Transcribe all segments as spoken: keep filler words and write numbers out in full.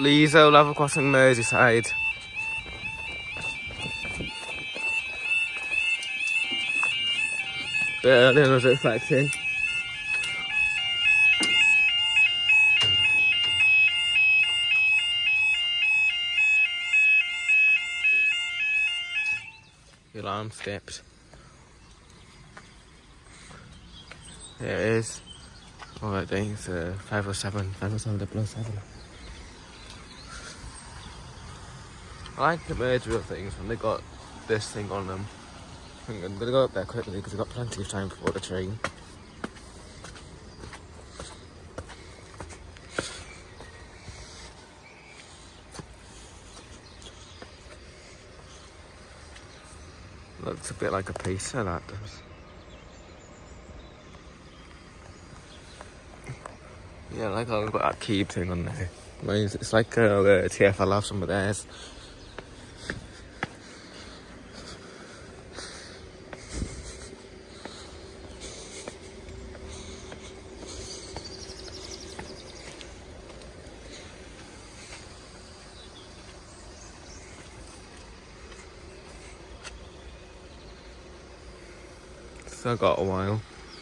Lezo level crossing Merseyside. Bit early and I was reflecting. The alarm skipped. There it is. Oh, I think it's uh, five oh seven, five oh seven double oh seven. I like the Merseyville things when they got this thing on them. I'm going to go up there quickly because I've got plenty of time before the train. Looks a bit like a pizza, that does. Yeah, I like how they've got that keep thing on there. It's like uh, the T F L have some of theirs. Still got a while.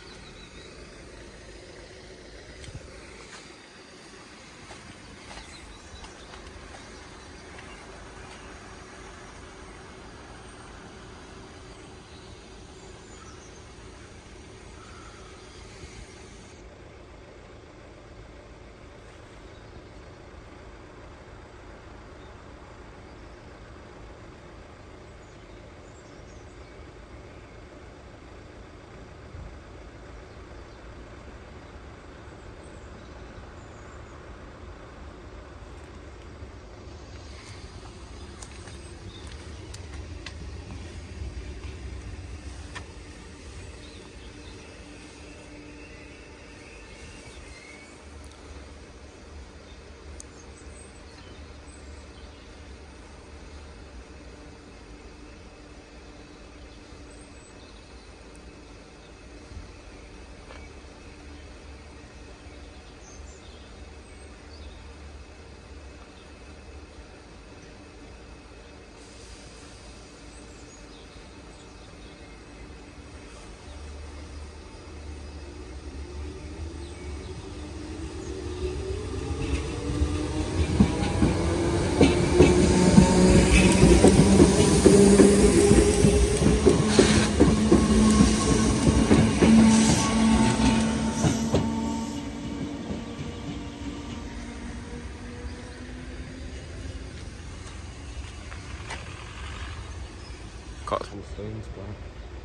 Got some stones back.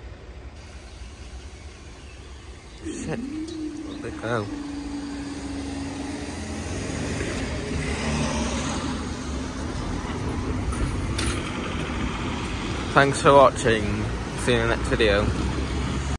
Shit, where'd they go? Thanks for watching. See you in the next video.